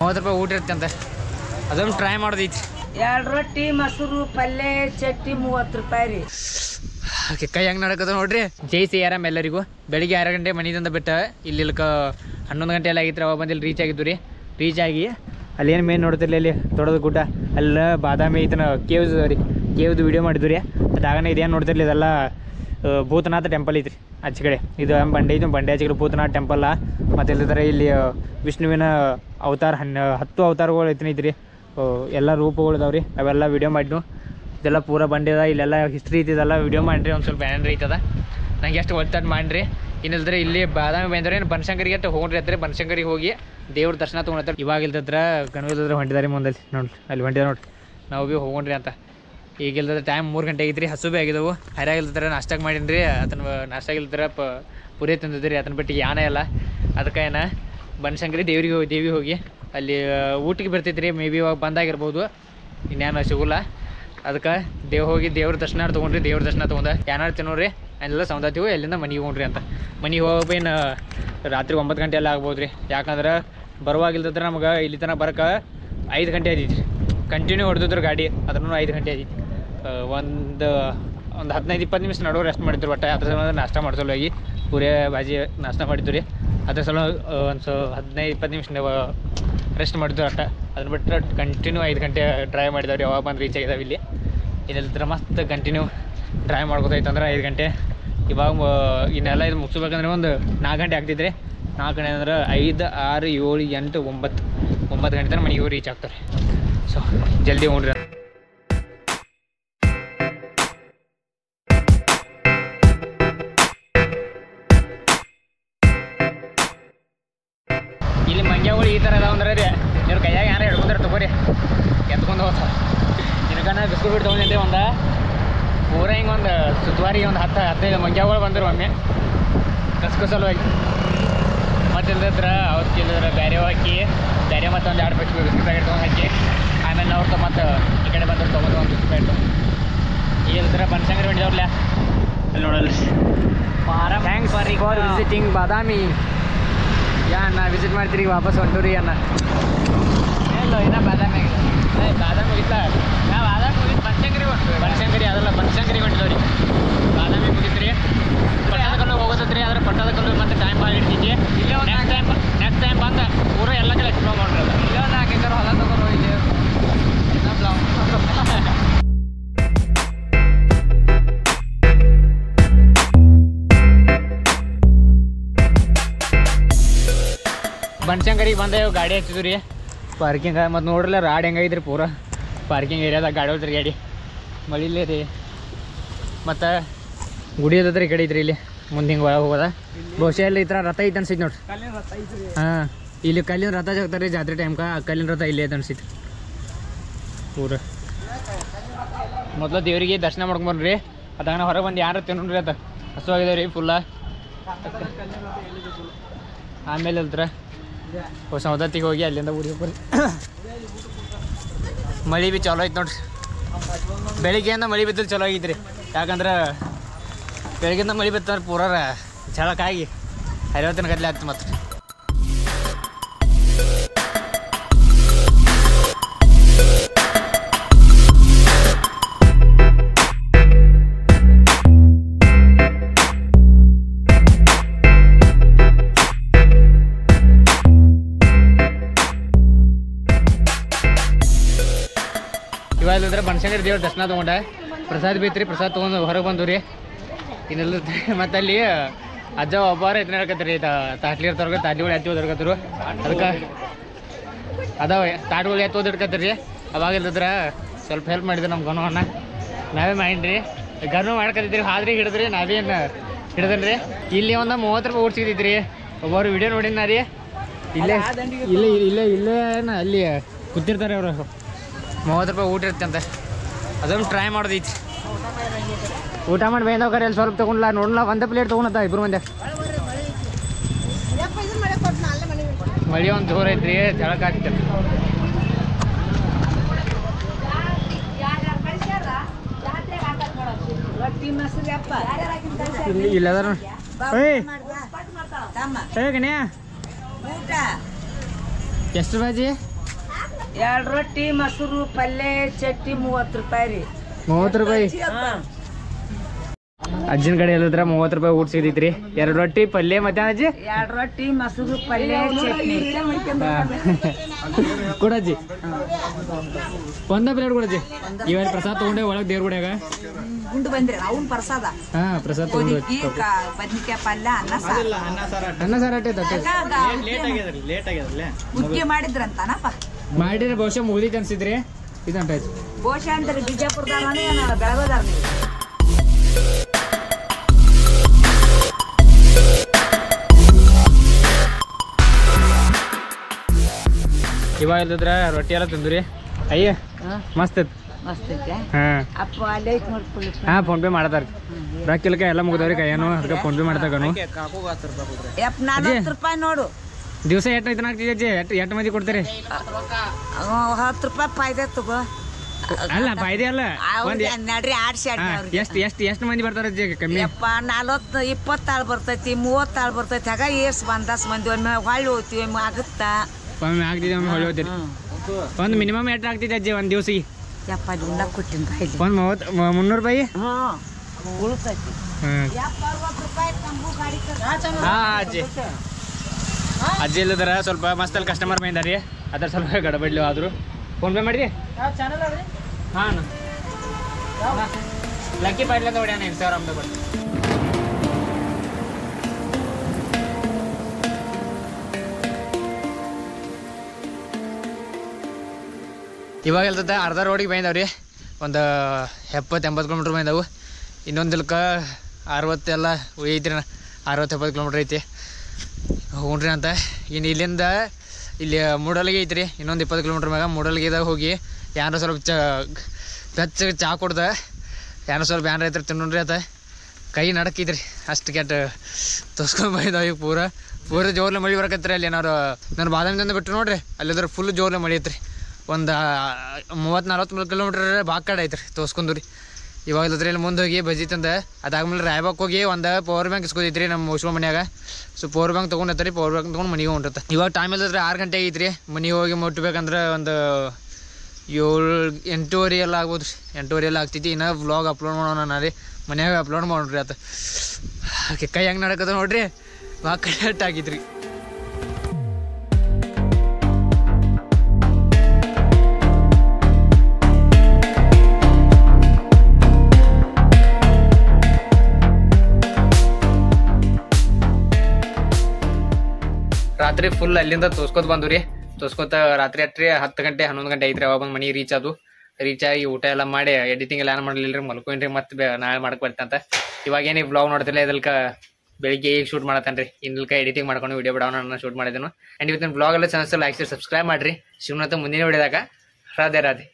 30 ರೂಪಾಯಿ ಊಟ ಇರುತ್ತೆ ಅಂತ ಅದನ್ನು ಟ್ರೈ ಮಾಡೋದೈತಿ 2 ರೊಟ್ಟಿ ಮೊಸರು ಪಲ್ಯ ಚಟ್ನಿ 30 ರೂಪಾಯಿ ರೀ ಓಕೆ ಕೈ ಹೆಂಗೆ ನಡಕದ ನೋಡ್ರಿ ಜೈ ಸಿಯಾರಾಮ್ ಎಲ್ಲರಿಗೂ ಬೆಳಿಗ್ಗೆ 6 ಗಂಟೆ ಮನೆಯಿಂದ ಬಿಟ್ಟ ಇಲ್ಲಿ 11 ಗಂಟೆ ಎಲ್ಲ ಆಗಿತ್ತು ಅವಾಗ ಬಂದಿಲ್ಲಿ ರೀಚ್ ಆಗಿದ್ದು ರೀ ರೀಚ್ ಆಗಿ ಅಲ್ಲಿ ಏನು ಮೇನ್ ನೋಡ್ತಿರ್ಲಿ ಅಲ್ಲಿ ದೊಡ್ಡದು ಗುಡ್ಡ ಅಲ್ಲ ಬಾದಾಮಿ ಇದನ್ನ ಕೇವ್ದು ವಿಡಿಯೋ ಮಾಡಿದ್ವಿ ರೀ ಅದಾಗನೇ ಇದೇನು ನೋಡ್ತಿರ್ಲಿ ಇದೆಲ್ಲ ಭೂತನಾಥ ಟೆಂಪಲ್ ಐತ್ರಿ ಆಚೆ ಕಡೆ ಇದು ಬಂಡೆ ಐತಿ ಬಂಡೆ ಆಚೆ ಕಡೆ ಭೂತನಾಥ ಟೆಂಪಲ್ಲ ಮತ್ತು ಇಲ್ಲದ್ರೆ ಇಲ್ಲಿ ವಿಷ್ಣುವಿನ ಅವತಾರ 10 ಅವತಾರಗಳು ಐತ್ರಿ ಎಲ್ಲ ರೂಪಗಳು ಇದಾವೆ ರೀ ಅವೆಲ್ಲ ವಿಡಿಯೋ ಮಾಡಿದ್ವು ಇದೆಲ್ಲ ಪೂರ ಬಂಡೆ ಅದ ಇಲ್ಲೆಲ್ಲ ಹಿಸ್ಟ್ರಿ ಐತಿದೆಲ್ಲ ವಿಡಿಯೋ ಮಾಡಿರಿ ಒಂದು ಸ್ವಲ್ಪ ಬ್ಯಾನರ್ ಐತದ ನಂಗೆ ಎಷ್ಟು ಒತ್ತಡ ಮಾಡಿರಿ ಇನ್ನಿಲ್ದ್ರೆ ಇಲ್ಲಿ ಬಾದಾಮಿ ಬಂದ್ರೆ ಬನಶಂಕರಿಗೆ ಹೋಗ್ರಿ ಹತ್ರ ಬನಶಂಕರಿಗೆ ಹೋಗಿ ದೇವ್ರ ದರ್ಶನ ತೊಗೊಂಡ್ರೆ ಇವಾಗ ಇಲ್ದತ್ರ ಗಣಗದ್ರ ಹೊಂಟಿದಾರೆ ಮುಂದಲ್ಲಿ ನೋಡ್ರಿ ಅಲ್ಲಿ ಹೊಂಟಿದ ನೋಡ್ರಿ ನಾವು ಭೀ ಹೋಗೋಣ್ರಿ ಅಂತ ಈಗ ಇಲ್ದ್ರೆ ಟೈಮ್ 3 ಗಂಟೆ ಆಗಿದ್ರಿ ಹಸು ಭೀ ಆಗಿದ್ದವು ಹರಿಯಾಗಿಲ್ದ್ರೆ ನಾಷ್ಟಾಗ ಮಾಡೀನಿ ರೀ ಅದನ್ನ ನಾಷ್ಟಾಗಿಲ್ದ್ರೆ ಪುರಿ ತಂದಿದ್ರಿ ಅದನ್ನ ಬಿಟ್ಟು ಯಾನ ಎಲ್ಲ ಅದಕ್ಕೆ ಏನ ಬನಶಂಕರಿ ದೇವಿ ಹೋಗಿ ಅಲ್ಲಿ ಊಟಕ್ಕೆ ಬರ್ತೈತ್ರಿ ಮೇ ಬಿ ಇವಾಗ ಬಂದಾಗಿರ್ಬೋದು ಇನ್ನೇನು ಸಿಗೋಲ್ಲ ಅದಕ್ಕೆ ಹೋಗಿ ದೇವ್ರ ದರ್ಶನ ತೊಗೊಂಡ್ರಿ ದೇವ್ರ ದರ್ಶನ ತೊಗೊಂಡು ಏನಾರು ತಿನ್ನೋರಿ ಅಲ್ಲೆಲ್ಲ ಸೌಂದತ್ತೀವಿ ಎಲ್ಲಿಂದ ಮನೆಗೆ ಹೋಗ್ರಿ ಅಂತ ಮನೆಗೆ ಹೋಗೋಬೇನು ರಾತ್ರಿ 9 ಗಂಟೆ ಎಲ್ಲ ಆಗ್ಬೋದು ರೀ ಯಾಕಂದ್ರೆ ಬರುವಾಗಿಲ್ದ್ರೆ ನಮ್ಗೆ ಇಲ್ಲಿ ತನಕ ಬರೋಕೆ 5 ಗಂಟೆ ಆದೈತಿ ಕಂಟಿನ್ಯೂ ಹೊಡೆದಿದ್ರು ಗಾಡಿ ಅದನ್ನು 5 ಗಂಟೆ ಆದೈತಿ ಒಂದು 15-20 ನಿಮಿಷ ನಡುವೆ ರೆಸ್ಟ್ ಮಾಡಿದ್ರು ಒಟ್ಟು ಅದ್ರ ಸಲ ನಾಷ್ಟ ಮಾಡಿಸಲುವಾಗಿ ಪೂರಿ ಭಾಜಿ ನಾಷ್ಟ ಮಾಡಿದ್ದು ರೀ ಅದ್ರ ಸಲ ಒಂದು 15-20 ನಿಮಿಷ ರೆಸ್ಟ್ ಮಾಡಿದ್ರು ಅಷ್ಟ ಅದನ್ನ ಬಿಟ್ಟರೆ ಕಂಟಿನ್ಯೂ 5 ಗಂಟೆ ಡ್ರೈವ್ ಮಾಡಿದವ್ರಿ ಯಾವಾಗ ಬಂದು ರೀಚ್ ಆಗಿದಾವೆ ಇಲ್ಲಿ ಇನ್ನೆಲ್ಲತ್ರ ಮಸ್ತ್ ಕಂಟಿನ್ಯೂ ಡ್ರೈವ್ ಮಾಡ್ಕೋತೈತಂದ್ರೆ 5 ಗಂಟೆ ಇವಾಗ ಇನ್ನೆಲ್ಲ ಇದು ಮುಗಿಸ್ಬೇಕಂದ್ರೆ ಒಂದು 4 ಗಂಟೆ ಆಗ್ತಿದ್ರಿ 4 ಗಂಟೆ ಅಂದ್ರೆ 5, 6, 7, 8, 9 ಗಂಟೆ ತನಕ ಮನೆಗೆ ರೀಚ್ ಆಗ್ತಾರೆ ಸೊ ಜಲ್ದಿ ಹೋಗ್ರಿ ಇಲ್ಲಿ ಮಂಗ್ಯಗಳು ಈ ಥರ ಅದಾವಂದ್ರೆ ರೀ ಇವ್ರ ಕೈಯಾಗ ಯಾರು ಹಿಡ್ಕೊಂಡ್ರೆ ತಗೋರಿ ಎತ್ಕೊಂಡು ಹೋಗ್ತಾರೆ ಇದಕ್ಕೆ ಬಿಸ್ಕುಟ್ ಬಿಟ್ಟು ತೊಗೊಂಡಿದ್ದೆ ಒಂದು ಪೂರ ಹಿಂಗೆ ಒಂದು ಸುತ್ತುವಾರಿಗೆ ಒಂದು 10-15 ಮಂಗ್ಯಗಳು ಬಂದರು ಒಮ್ಮೆ ಕಸ್ಕಸಲುವಾಗಿ ಮತ್ತು ಇಲ್ದಿದ್ರೆ ಅವ್ರು ಇಲ್ಲಿದ್ರೆ ಬೇರೆ ಹಾಕಿ ಬೇರೆ ಮತ್ತು ಒಂದು 2 ಬಿಸ್ಕುಟ್ ಪ್ಯಾಕೆಟ್ ತೊಗೊಂಡು ಹಾಕಿ ಆಮೇಲೆ ಅವ್ರದ್ದು ಮತ್ತು ಈ ಕಡೆ ಬಂದ್ರೆ ತೊಗೊಂಡು ಒಂದು ಬಿಸ್ಕುಟ್ ಪ್ಯಾಕೆಟ್ ಇಲ್ದಿದ್ರೆ ಬನಶಂಕರಿ ಹೊಂಟಿದವ್ರಲ್ಲ ಅಲ್ಲಿ ನೋಡಲ್ಲ ಥ್ಯಾಂಕ್ಸ್ ಫಾರ್ ವಿಸಿಟಿಂಗ್ ಬಾದಾಮಿ ಯಾ ಅಣ್ಣ ವಿಸಿಟ್ ಮಾಡ್ತೀರಿ ವಾಪಸ್ ಹೊಂಟೂರಿ ಅಣ್ಣ ಎಲ್ಲೋ ಏನೋ ಬಾದಾಮಿ ಬಾದಾಮಿ ಮುಗಿತಾ ನಾವು ಬಾದಾಮಿ ಮುಗಿತು ಬನಶಂಕರಿ ಅದಲ್ಲ ಬನಶಂಕರಿಗೆ ಹೊಂಟಿದವ್ರಿ ಬಾದಾಮಿ ಮುಗಿತ್ರಿ ಪಟ್ಟದಕಲ್ಲು ಹೋಗೋದ್ರಿ ಆದ್ರೆ ಪಟ್ಟದಕಲ್ಲು ಮತ್ತೆ ಟೈಮ್ ಭಾಳ ಹಿಡ್ತೈತಿ ಇಲ್ಲೇ ನೆಕ್ಸ್ಟ್ ಟೈಮ್ ಬಂದ ಪೂರ ಎಲ್ಲ ಕಡೆ ಎಕ್ಸ್ಪ್ಲೋರ್ ಮಾಡ್ರಲ್ಲ ಇಲ್ಲ 4 ಎಕರೆ ಹೊಲ ತಗೊಂಡು ಹೋಗಿದ್ದೆ ಬನಶಂಕರಿಗೆ ಬಂದೆ ಗಾಡಿ ಹಚ್ಚಿದ್ವಿ ರೀ ಪಾರ್ಕಿಂಗ್ ಮತ್ತು ನೋಡ್ರಲ್ಲ ರಾಡ್ ಹೆಂಗೈತ್ರಿ ಪೂರ ಪಾರ್ಕಿಂಗ್ ಏರಿಯಾದಾಗ ಗಾಡಿ ಹೋದ್ರಿ ಗಾಡಿ ಮಳಿಲೇ ರೀ ಮತ್ತು ಗುಡಿ ಅದ ಈ ಕಡೆ ಐತ್ರಿ ಇಲ್ಲಿ ಮುಂದೆ ಹಿಂಗೆ ಒಳಗೆ ಹೋಗೋದ ಬಹುಶಃ ಇಲ್ಲಿ ಈ ಥರ ರಥ ಐತೆ ಅನ್ಸೈತಿ ನೋಡ್ರಿ ಹಾಂ ಇಲ್ಲಿ ಕಲ್ಲಿನ ರಥ ಜಾಗ್ತಾರೆ ರೀ ಜಾತ್ರೆ ಟೈಮ್ಗೆ ಕಲ್ಲಿನ ರಥ ಇಲ್ಲಿ ಐತೆ ಅನ್ಸೈತಿ ಪೂರ ಮೊದಲು ದೇವರಿಗೆ ದರ್ಶನ ಮಾಡ್ಕೊಂಬರ್ರಿ ಅದಾಗ ಹೊರಗೆ ಬಂದು ಯಾರು ತಿನ್ನೋಣ್ರಿ ಅದ ಹಸುವಾಗಿದಾವೆ ರೀ ಫುಲ್ಲ ಆಮೇಲೆ ಅಲ್ತ್ರ ಸೌದತ್ತಿಗೆ ಹೋಗಿ ಅಲ್ಲಿಂದ ಊರಿಗೆ ಬರ್ರಿ ಮಳೆ ಭೀ ಚಲೋ ಐತೆ ನೋಡ್ರಿ ಬೆಳಿಗ್ಗೆಯಿಂದ ಮಳೆ ಬಿದ್ದಲ್ಲಿ ಚಲೋ ಆಗೈತ್ರಿ ಯಾಕಂದ್ರೆ ಬೆಳಗ್ಗೆಯಿಂದ ಮಳೆ ಬಿತ್ತಂದ್ರೆ ಪೂರ ಝಳಕ್ಕಾಗಿ ಹರಿವತ್ತಿನ ಗದ್ಲೆ ಆಗ್ತದೆ ಮತ್ತೆ ಇವಾಗಂದ್ರೆ ಬನಶಂಕರಿ ದೇವ್ರ ದರ್ಶನ ತೊಗೊಂಡೆ ಪ್ರಸಾದ ಬೀತ್ರಿ ಪ್ರಸಾದ ತೊಗೊಂಡು ಹೊರಗೆ ಬಂದು ರೀ ಇನ್ನೆಲ್ಲ ಮತ್ತು ಅಲ್ಲಿ ಅಜ್ಜ ಒಬ್ಬಾರ ಎತ್ತನ ಹೇಳ್ಕತ್ರಿ ತಾಟ್ಲಿ ಇರ್ತಾರ ತಾಟ್ಲಿಗಳು ಎತ್ತಿ ಓದಿರ್ಕತ್ರು ಅದಕ್ಕೆ ಅದಾವೆ ತಾಟ್ಗಳು ಎತ್ತಿ ಓದಿರ್ಕತ್ರಿ ಅವಾಗ ಇಲ್ದಿದ್ರೆ ಸ್ವಲ್ಪ ಹೆಲ್ಪ್ ಮಾಡಿದ್ರು ನಮ್ಮ ಗನವನ್ನ ನಾವೇ ಮಾಡಿದ್ರಿ ಗನು ಮಾಡ್ಕೊತಿದ್ರಿ ಹಾದ್ರಿ ಹಿಡಿದ್ರಿ ನಾವೇನು ಹಿಡಿದನ್ರಿ ಇಲ್ಲಿ ಒಂದು 30 ರೂಪಾಯಿ ಊಟ ಸಿಗ್ತೈತ್ರಿ ಒಬ್ಬರು ವಿಡಿಯೋ ನೋಡಿನ ರೀ ಇಲ್ಲೇ ಇಲ್ಲೇ ಅಲ್ಲಿ ಕೂತಿರ್ತಾರೆ ಅವರು 30 ರೂಪಾಯಿ ಊಟ ಇರುತ್ತೆ ಅಂತ ಅದನ್ನು ಟ್ರೈ ಮಾಡೋದೈತಿ ಊಟ ಮಾಡಿ ಬೇಂದವ್ಕರೆ ಅಲ್ಲಿ ಸ್ವಲ್ಪ ತೊಗೊಂಡ್ಲ ನೋಡಲ್ಲ ಒಂದೇ ಪ್ಲೇಟ್ ತೊಗೊಂಡತ್ತ ಇಬ್ರು ಮಂದಿ ಮಳಿ ಒಂದು ಜೋರ್ ಐತ್ರಿ ಜಳಕ ಆಗ್ತದೆ ಇಲ್ಲದಾರ ಎಷ್ಟು ಬಾಜಿ 2 ರೊಟ್ಟಿ ಮೊಸರು ಪಲ್ಯ ಚಟ್ನಿ 30 ರೂಪಾಯಿ ರೀ 30 ರೂಪಾಯಿ ಅಜ್ಜಿನ ಕಡೆ ಹೇಳಿದ್ರೆ 30 ರೂಪಾಯಿ ಊಟ ಸಿಗತೈತ್ರಿ 2 ರೊಟ್ಟಿ ಪಲ್ಯ ಮತ್ತೆ ಅಜ್ಜಿ 2 ರೊಟ್ಟಿ ಮೊಸರು ಪಲ್ಯ ಚಟ್ನಿ ಕೊಡಜ್ಜಿ ಒಂದ ಪ್ಲೇಟ್ ಕೊಡಜ್ಜಿ ಇವಾಗ ಪ್ರಸಾದ್ ತಗೊಂಡೆ ಒಳಗೆ ದೇವ್ರ ಗುಡಿಯಾಗ ಗುಂಡು ಬಂದ್ರಿ ಅವ್ನ ಪ್ರಸಾದ ಹಾ ಪ್ರಸಾದ್ ತಗೊಂಡು ಬದ್ನಿಕಾಯಿ ಪಲ್ಯ ಅನ್ನ ಸಾರ ಮುದ್ದೆ ಮಾಡಿದ್ರಂತಾನಪ್ಪ ಮಾಡಿದ್ರೆ ಬಹುಶಃ ಮುಗಿದೈತೆ ಅನ್ಸಿದ್ರಿ ಇದಂಟಾಯ್ತು ಬಹುಶಃ ಅಂತಾರೆ ಬಿಜಾಪುರದವ್ರನೇ ಬೆಳಗೋದಾರ ನೀವು ಇವಾಗ ಇಲ್ದಿದ್ರ ರೊಟ್ಟಿ ಎಲ್ಲ ತಿಂದ್ರಿ ಅಯ್ಯ ಮಸ್ತ್ ಐತಿ ಮಸ್ತ್ ಐತೆ ಹಾ ಅಪ್ಪ ಅಲ್ಲೇ ಐತೆ ನೋಡ್ಕೊಳ್ಳಿ ಹಾ ಫೋನ್ ಪೇ ಮಾಡತಾರ ರೊಕ್ಕಿಲ್ಕ ಎಲ್ಲ ಮುಗಿದವ್ರಿ ಕೈಯನು ಅದಕ್ಕೆ ಫೋನ್ ಪೇ ಮಾಡ್ತಾಗನು 40 ರೂಪಾಯಿ ನೋಡು ದಿವಸ ಎಷ್ಟು ಐತನ ಆಗ್ತಿದೆ ಅಜ್ಜಿ ಎಷ್ಟು ಮಂದಿ ಕೊಡ್ತೀರಿ 10 ರೂಪಾಯಿ ಫಾಯ್ದೆ ತಗೋ ಅಲ್ಲ ಫಾಯ್ದೆ ಅಲ್ಲ ಒಂದ್ ನಡ್ರಿ ಆಡ್ಸಿ ಎಷ್ಟು ಮಂದಿ ಬರ್ತಾರ ಅಜ್ಜಿ ಕಮ್ಮಿ ಯಪ್ಪ 40 20 ಆಳು ಬರ್ತೈತಿ 30 ಆಳು ಬರ್ತೈತಿ ಆಗ ಏಸ್ ಬಂದಾಸ್ ಮಂದಿ ಒಮ್ಮೆ ಹೊಳ್ಳಿ ಹೋಗ್ತೀವಿ ಒಮ್ಮೆ ಆಗುತ್ತಾ ಒಮ್ಮೆ ಆಗ್ತಿದೆ ಒಮ್ಮೆ ಹೊಳ್ಳಿ ಹೋಗ್ತೀರಿ ಒಂದು ಮಿನಿಮಮ್ ಎಷ್ಟು ಆಗ್ತಿದೆ ಅಜ್ಜಿ ಒಂದು ದಿವಸಿಗೆ ಯಪ್ಪ ಉಂಡ ಕೊಟ್ಟಿನ ಬಾಯಿಲಿ ಒಂದು 300 ರೂಪಾಯಿ ಉಳಿತೈತಿ ಅಜ್ಜಿ ಅಜ್ಜಿ ಇಲ್ಲದ್ರ ಸ್ವಲ್ಪ ಮಸ್ತ್ ಅಲ್ಲಿ ಕಸ್ಟಮರ್ ಬಂದಾರಿ ಅದ್ರ ಸ್ವಲ್ಪ ಗಡಬಡ್ಲಿ ಆದ್ರು ಫೋನ್ ಪೇ ಮಾಡಿರಿ ಹಾಂ ಲಕ್ಕಿ ಪಾಯ್ಲಂದ ಹೊಡ್ಯಾನ 2000 ರೂಪಾಯಿ ಕೊಟ್ಟು ಇವಾಗ ಇಲ್ತದ ಅರ್ಧ ರೋಡಿಗೆ ಬಂದವ್ರಿ ಒಂದು 70-80 ಕಿಲೋಮೀಟ್ರ್ ಬಂದವು ಇನ್ನೊಂದು ಇಲ್ಕ 60 ಎಲ್ಲ ಐತ್ರಿ 60-70 ಕಿಲೋಮೀಟ್ರ್ ಐತಿ ಹ್ಞೂ ಅಂತ ಇನ್ನು ಇಲ್ಲಿಂದ ಇಲ್ಲಿ ಮೂಡಲ್ಗೆ ಐತ್ರಿ ಇನ್ನೊಂದು 20 ಕಿಲೋಮೀಟ್ರ್ ಮ್ಯಾಗ ಮೂಡಲ್ಗಿದಾಗ ಹೋಗಿ ಯಾರು ಸ್ವಲ್ಪ ಬೆಚ್ಚಗೆ ಚಾ ಕೊಡ್ದೆ ಯಾರು ಸ್ವಲ್ಪ ಬ್ಯಾನ್ ರೈತರು ತಿನ್ನೋಣ್ರಿ ಆತ ಕೈ ನಡಕಿದ್ರಿ ಅಷ್ಟು ಕೆಟ್ಟ ತೋಸ್ಕೊಂಡು ಬಂದಿದ್ದಾವೆ ಈಗ ಪೂರ ಜೋರ್ಲೆ ಮಳೆ ಬರಕತ್ರಿ ಅಲ್ಲಿ ನಾನು ಬಾದಾಮಿದಿಂದ ಬಿಟ್ಟು ನೋಡ್ರಿ ಅಲ್ಲಿದ್ರೆ ಫುಲ್ ಜೋರ್ಲೆ ಮಳೆ ಐತ್ರಿ ಒಂದು 30-40 ಕಿಲೋಮೀಟ್ರ್ ಬಾಗ ಕಡೆ ಐತ್ರಿ ತೋಸ್ಕೊಂಡ್ರಿ ಇವಾಗ ಇಲ್ಲದ್ರಿ ಇಲ್ಲಿ ಮುಂದೆ ಹೋಗಿ ಬಜ್ಜಿ ತಂದೆ ಅದಾದ್ಮೇಲೆ ರಾಯಬಾಗ್ ಹೋಗಿ ಒಂದು ಪವರ್ ಬ್ಯಾಂಕ್ ಇಸ್ಕೊತೈತ್ರಿ ನಮ್ಮ ಉಸ್ಮ ಮನ್ಯಾಗ ಸೊ ಪವರ್ ಬ್ಯಾಂಕ್ ತೊಗೊಂಡೈತ್ರಿ ಪವರ್ ಬ್ಯಾಂಕ್ ತೊಗೊಂಡು ಮನೆಗೆ ಹೊಂಟತ್ತೆ ಇವಾಗ ಟೈಮ್ ಇಲ್ಲದ್ರೆ 6 ಗಂಟೆ ಐತ್ರಿ ಮನೆಗೆ ಹೋಗಿ ಮುಟ್ಬೇಕಂದ್ರೆ ಒಂದು 7-8:30 ಎಲ್ಲ ಆಗ್ಬೋದು ರೀ 8:30 ಎಲ್ಲ ಆಗ್ತೈತಿ ಇನ್ನು ವ್ಲಾಗ್ ಅಪ್ಲೋಡ್ ಮಾಡೋಣ ರೀ ಮನ್ಯಾಗ ಅಪ್ಲೋಡ್ ಮಾಡೋಣ್ರಿ ಆತ ಕೈ ಹೆಂಗೆ ನಡಕದ ನೋಡ್ರಿ ಭಾಳ ಕರೆಕ್ಟ್ ಆಗಿದ್ರಿ ರಾತ್ರಿ ಫುಲ್ ಅಲ್ಲಿಂದ ತೋಸ್ಕೊತ ಬಂದು ರೀ ತೋಸ್ಕೊತ ರಾತ್ರಿ 10 ಗಂಟೆ 11 ಗಂಟೆ ಐತ್ರಿ ಅವಾಗ ಬಂದು ಮನೆಗೆ ರೀಚ್ ಆಗಿ ಊಟ ಎಲ್ಲ ಮಾಡಿ ಎಡಿಟಿಂಗ್ ಎಲ್ಲ ಏನು ಮಾಡಲಿಲ್ಲ ರೀ ಮಲ್ಕೊಂಡ್ರಿ ಮತ್ತೆ ನಾಳೆ ಮಾಡಕ್ಕೆ ಬರ್ತಂತ ಇವಾಗ ಏನು ವ್ಲಾಗ್ ನೋಡ್ತಿಲ್ಲ ಇದಲ್ಕ ಬೆಳಿಗ್ಗೆ ಈಗ ಶೂಟ್ ಮಾಡತ್ತೇನೆ ರೀ ಇನ್ನಲ್ಕ ಎಡಿಟಿಂಗ್ ಮಾಡ್ಕೊಂಡು ವಿಡಿಯೋ ಬಿಡೋಣ ಶೂಟ್ ಮಾಡಿದ್ದೇನು ಆ್ಯಂಡ್ ಇವತ್ತಿನ ವ್ಲಾಗ್ ಎಲ್ಲ ಚಾನಲ್ ಲೈಕ್ ಸಬ್ಸ್ಕ್ರೈಬ್ ಮಾಡಿರಿ ಶಿವನಾಥ ಮುಂದಿನ ವಿಡಿಯೋದಾಗ ರಾಧೆ